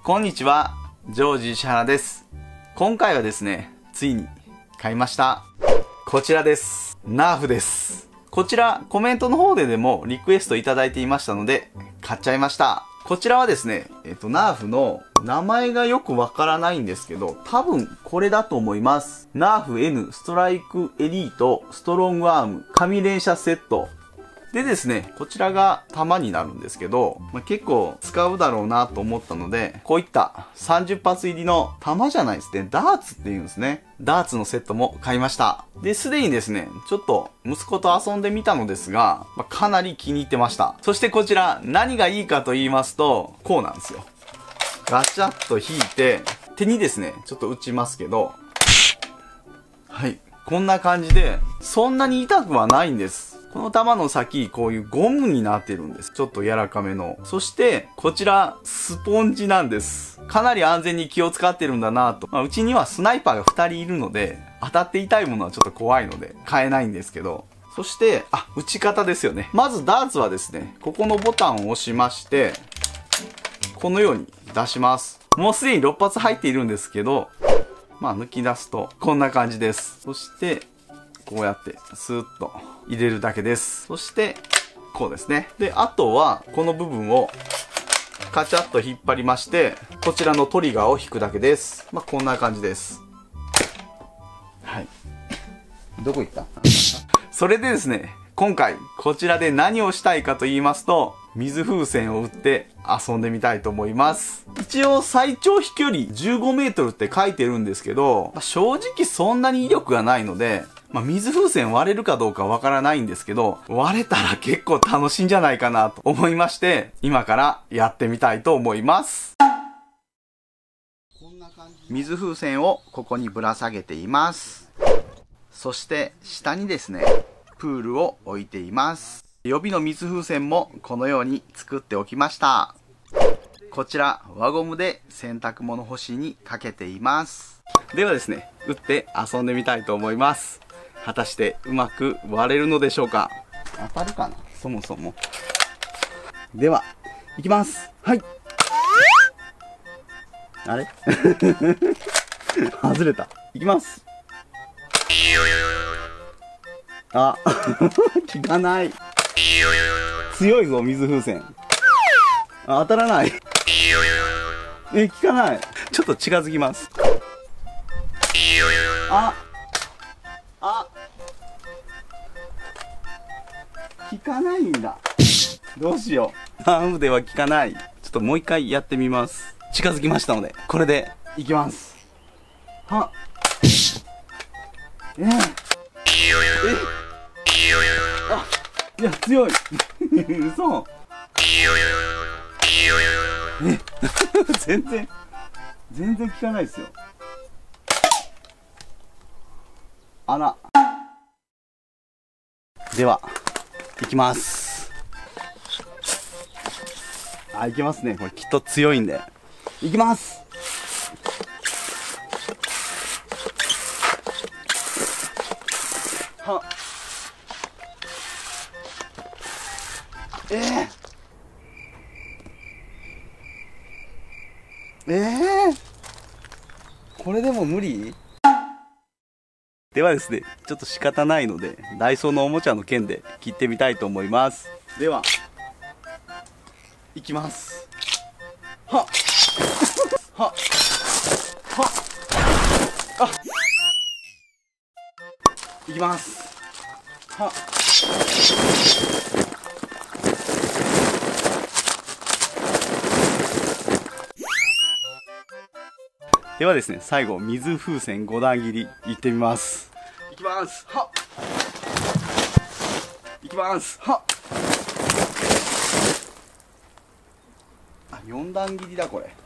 こんにちは、ジョージ石原です。今回はですね、ついに買いました。こちらです。ナーフです。こちら、コメントの方でもリクエストいただいていましたので、買っちゃいました。こちらはですね、ナーフの名前がよくわからないんですけど、多分これだと思います。ナーフ N ストライクエリートストロングアーム紙連射セット。でですね、こちらが弾になるんですけど、結構使うだろうなと思ったので、こういった30発入りの弾じゃないですね、ダーツっていうんですね。ダーツのセットも買いました。で、すでにですね、ちょっと息子と遊んでみたのですが、かなり気に入ってました。そしてこちら、何がいいかと言いますと、こうなんですよ。ガチャッと引いて、手にですね、ちょっと打ちますけど、はい。こんな感じで、そんなに痛くはないんです。この弾の先、こういうゴムになってるんです。ちょっと柔らかめの。そして、こちら、スポンジなんです。かなり安全に気を使ってるんだなと。うちにはスナイパーが2人いるので、当たって痛いものはちょっと怖いので、買えないんですけど。そして、打ち方ですよね。まずダーツはですね、ここのボタンを押しまして、このように出します。もうすでに6発入っているんですけど、抜き出すと、こんな感じです。そして、こうやって、スーッと入れるだけです。そして、こうですね。で、あとは、この部分を、カチャッと引っ張りまして、こちらのトリガーを引くだけです。こんな感じです。はい。どこ行った？それでですね、今回、こちらで何をしたいかと言いますと、水風船を打って遊んでみたいと思います。一応最長飛距離15メートルって書いてるんですけど、正直そんなに威力がないので、水風船割れるかどうかわからないんですけど、割れたら結構楽しいんじゃないかなと思いまして、今からやってみたいと思います。水風船をここにぶら下げています。そして下にですね、プールを置いています。予備の水風船もこのように作っておきました。こちら輪ゴムで洗濯物干しにかけています。ではですね、打って遊んでみたいと思います。果たしてうまく割れるのでしょうか。当たるかな、そもそも。では、いきます。はい。あれ外れた。いきます。効かない。強いぞ、水風船。当たらない。効かない。ちょっと近づきます。効かないんだ。どうしよう。ナーフでは効かない。ちょっともう一回やってみます。近づきましたので、これでいきます。いや、強い。嘘。全然効かないですよ。では、いきます。いけますね。これきっと強いんで。いきます。これでも無理？ではですね、ちょっと仕方ないので、ダイソーのおもちゃの剣で切ってみたいと思います。では、いきます。いきます。ではですね、最後、水風船5段切りいってみます。いきます。いきます。4段切りだ、これ。